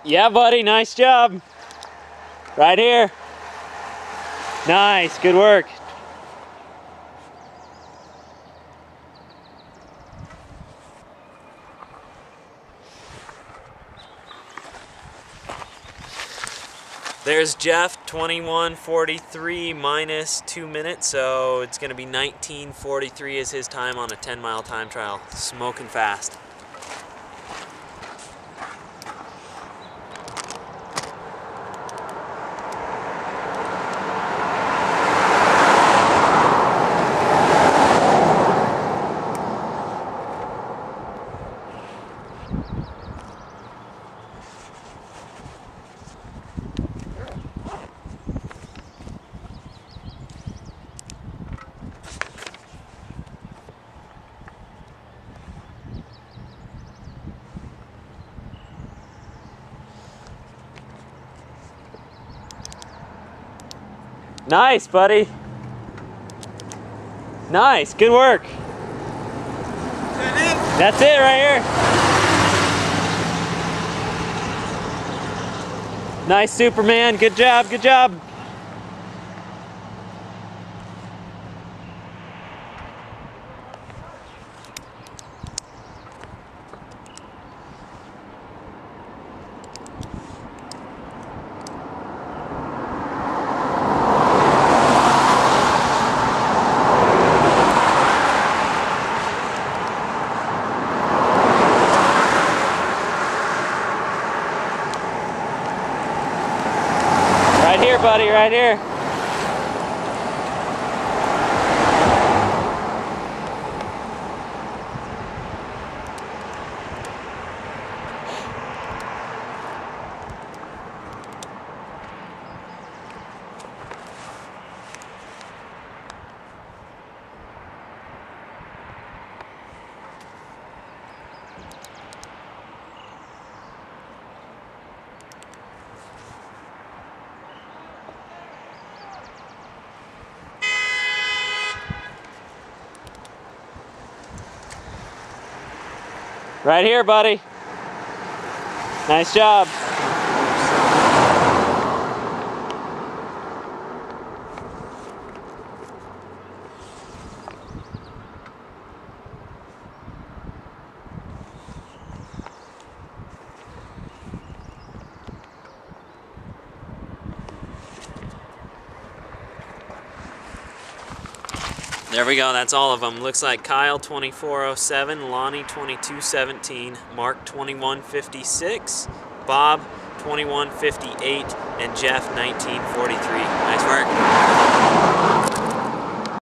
Yeah, buddy, nice job. Right here. Nice, good work. There's Jeff, 21:43 minus 2 minutes, so it's going to be 19:43 is his time on a 10-mile time trial. Smoking fast. Nice, buddy. Nice, good work. That's it right here. Nice, Superman. Good job, good job. Right here, buddy, right here. Right here, buddy. Nice job. There we go, that's all of them. Looks like Kyle 24:07, Lonnie 22:17, Mark 21:56, Bob 21:58, and Jeff 19:43. Nice work.